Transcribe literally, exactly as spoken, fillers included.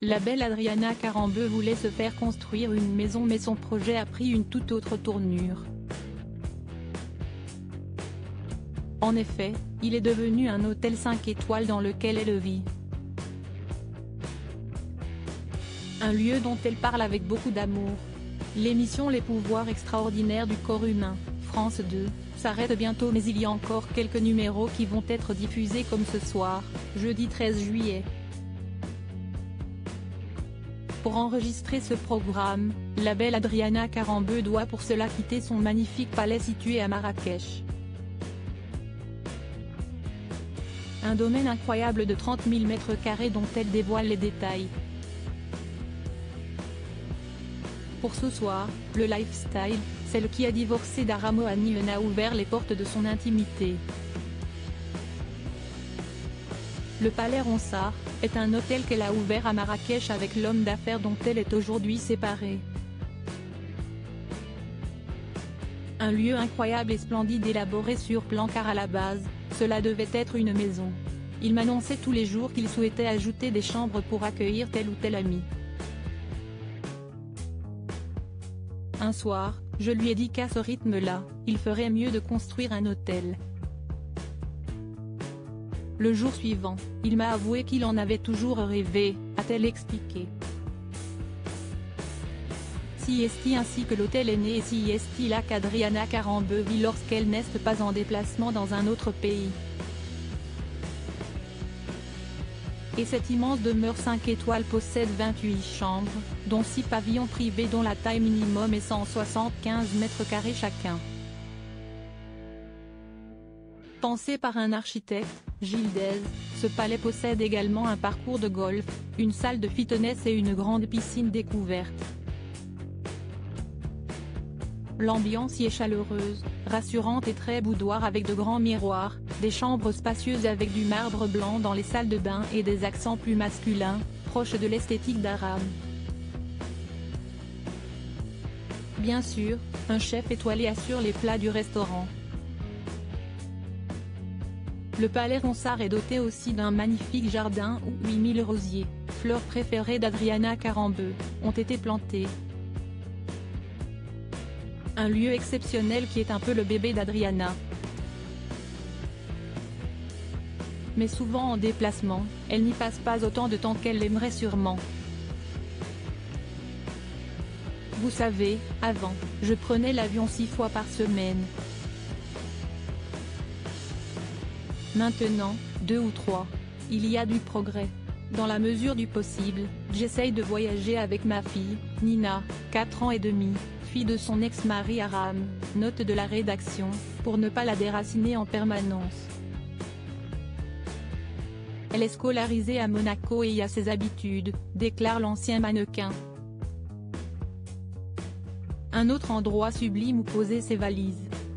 la belle Adriana Karembeu voulait se faire construire une maison mais son projet a pris une toute autre tournure. En effet, il est devenu un hôtel cinq étoiles dans lequel elle vit. Un lieu dont elle parle avec beaucoup d'amour. L'émission Les pouvoirs extraordinaires du corps humain, France deux, s'arrête bientôt mais il y a encore quelques numéros qui vont être diffusés comme ce soir, jeudi treize juillet. Pour enregistrer ce programme, la belle Adriana Karembeu doit pour cela quitter son magnifique palais situé à Marrakech. Un domaine incroyable de trente mille mètres carrés dont elle dévoile les détails. Pour ce soir, le lifestyle, celle qui a divorcé d'Ara Mohanni a ouvert les portes de son intimité. Le Palais Ronsard est un hôtel qu'elle a ouvert à Marrakech avec l'homme d'affaires dont elle est aujourd'hui séparée. Un lieu incroyable et splendide élaboré sur plan car à la base, cela devait être une maison. Il m'annonçait tous les jours qu'il souhaitait ajouter des chambres pour accueillir tel ou tel ami. Un soir, je lui ai dit qu'à ce rythme-là, il ferait mieux de construire un hôtel. Le jour suivant, il m'a avoué qu'il en avait toujours rêvé, a-t-elle expliqué. Si est-il ainsi que l'hôtel est né et si est-il là qu'Adriana Karembeu vit lorsqu'elle n'est pas en déplacement dans un autre pays. Et cette immense demeure cinq étoiles possède vingt-huit chambres, dont six pavillons privés dont la taille minimum est cent soixante-quinze mètres carrés chacun. Pensé par un architecte, Gilles Dez, ce palais possède également un parcours de golf, une salle de fitness et une grande piscine découverte. L'ambiance y est chaleureuse, rassurante et très boudoir avec de grands miroirs, des chambres spacieuses avec du marbre blanc dans les salles de bain et des accents plus masculins, proches de l'esthétique d'Aram. Bien sûr, un chef étoilé assure les plats du restaurant. Le Palais Ronsard est doté aussi d'un magnifique jardin où huit mille rosiers, fleurs préférées d'Adriana Karembeu, ont été plantés. Un lieu exceptionnel qui est un peu le bébé d'Adriana. Mais souvent en déplacement, elle n'y passe pas autant de temps qu'elle l'aimerait sûrement. Vous savez, avant, je prenais l'avion six fois par semaine. Maintenant, deux ou trois. Il y a du progrès. Dans la mesure du possible, j'essaye de voyager avec ma fille, Nina, quatre ans et demi, fille de son ex-mari Aram, note de la rédaction, pour ne pas la déraciner en permanence. Elle est scolarisée à Monaco et y a ses habitudes, déclare l'ancien mannequin. Un autre endroit sublime où poser ses valises.